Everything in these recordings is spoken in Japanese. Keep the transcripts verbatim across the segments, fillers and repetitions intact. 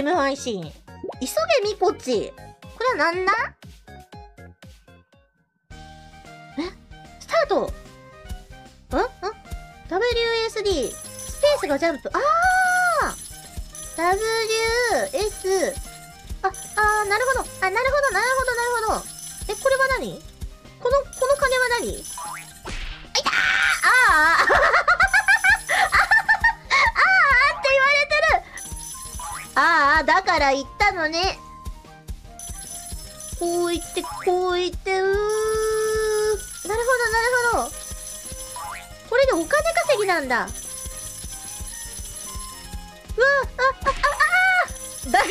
ム配信。急げみこち。これはなんだ？え？スタート。ん？ん？ ダブリューエスディー。スペースがジャンプ。あー！ ダブリューエス。あ、あー、なるほど。あ、なるほど、なるほど、なるほど。え、これは何？この、この金は何？あ、いたー！あーあーって言われてる。ああ、だから言ったのね。こう言って、こう言って、うー。なるほど、なるほど。これでお金稼ぎなんだ。うわ、あ、あ、あ、あ、だから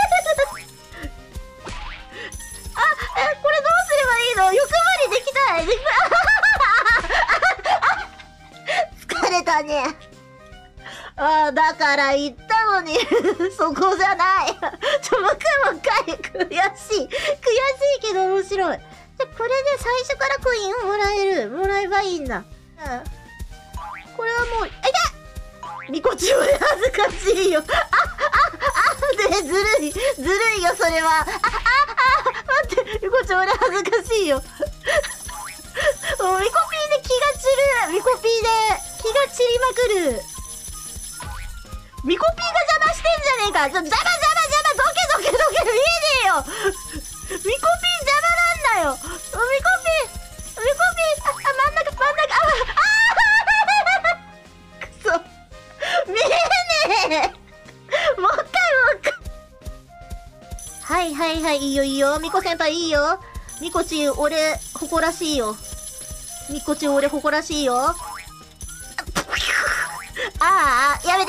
あ、え、これどうすればいいの？欲張りできたい。疲れたね。ああ、だから言ったのに。そこじゃない。ちょ、もう一回もう一回。悔しい。悔しいけど面白い。で、これで最初からコインをもらえる。もらえばいいんだ。うん。これはもう、あ、いた！みこち俺恥ずかしいよ。あ、あ、あ、で、ずるい。ずるいよ、それは。あ、あ、あ、待って。みこち俺恥ずかしいよ。もう、ミコピーで気が散る。ミコピーで気が散りまくる。ミコピーが邪魔してんじゃねえか。ちょ、邪魔邪魔邪魔、どけどけどけ、見えねえよ。ミコピー邪魔なんだよ。ミコピー、ミコピー、あ、あ、真ん中、真ん中、あ、あーくそ。見えねえ。もう一回もう一回。はいはいはい、いいよいいよ。ミコ先輩いいよ。ミコチ、俺、誇らしいよ。ミコチ、俺、誇らしいよ。ああ、やめ